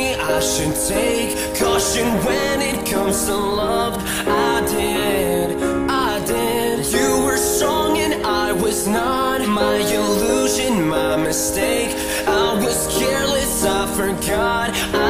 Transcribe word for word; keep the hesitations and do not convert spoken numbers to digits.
me I should take caution when it comes to love. I did, I did. You were strong and I was not. My illusion, my mistake. I was careless, I forgot. I